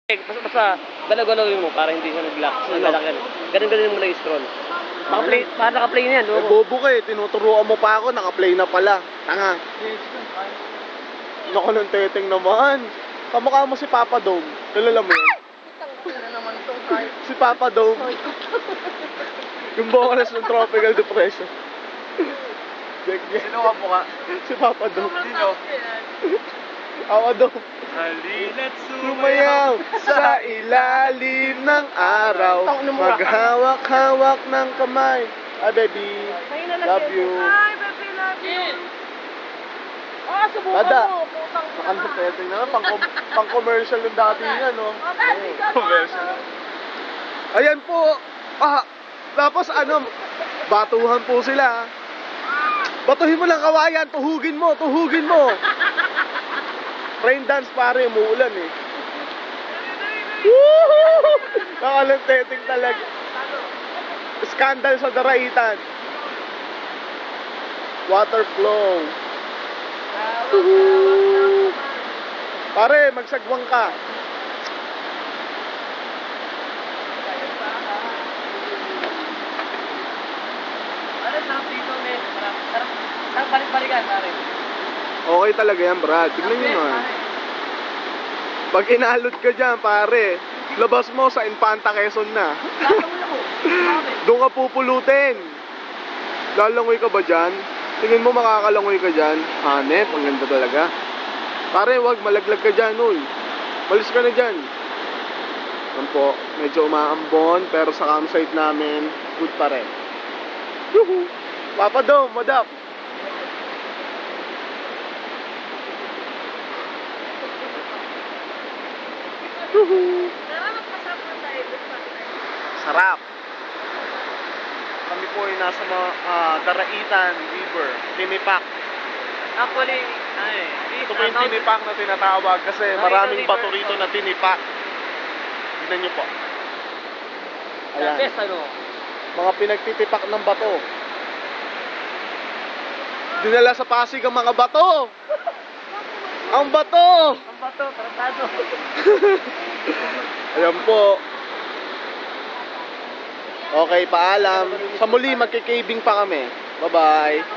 Basta galaw-galawin mo para hindi siya nag-lock. Ganun mo na yung scroll. Para naka-play na yan. Bobo ka eh, tinuturuan mo pa ako, naka-play na pala. Tanga. Naku ng teteng naman. Kamukha mo si Papa Dome. Kilala mo yun? Si Papa Dome. Yung vocalist ng Tropical Depression. Sino ka po ka? Si Papa Dome. Sino? Papa Dome. Halina't Sumayaw sa ilalim ng araw. Maghawak-hawak ng kamay. Ay, baby. Love you. Ay, baby, love you. Subukan Tada. mo. Putang ina. Ano peteng na? Pang-commercial yung dati niya, no? Commercial. Ayan po. Tapos ano, batuhan po sila. Batuhin mo lang kawayan, tuhugin mo. Rain dance pare, umuulan eh. Woohoo! Nakalanteting talaga. Scandal sa Daraitan. Water flow. Woohoo! Pare, magsagwang ka. Sarap dito, men. Sarap balik-balikan, pare. Okay talaga yan, Brad. Tignan nyo naman. Pag inalot ka dyan, pare, labas mo sa Infanta Quezon na. Doon ka pupulutin. Lalangoy ka ba dyan? Tingin mo makakalangoy ka dyan? Hanep, ang ganda talaga. Pare, wag, malaglag ka dyan, uy. Malis ka na dyan. Yan po, medyo umaambon, pero sa campsite namin, good pa rin. Yuhu! Papa Dome, madap! Yuhu! Sarap! Kami po ay nasa Daraitan River, Tinipak. Actually, Ito po yung Tinipak na tinatawag kasi maraming bato rito na tinipak. Tignan nyo po. the Ayan, best, ano. mga pinagtitipak ng bato. Dinala sa Pasig ang mga bato! Ang bato! Ang bato, tratado. Ayan po. Okay, paalam. Sa muli, magkikabing pa kami. Bye-bye.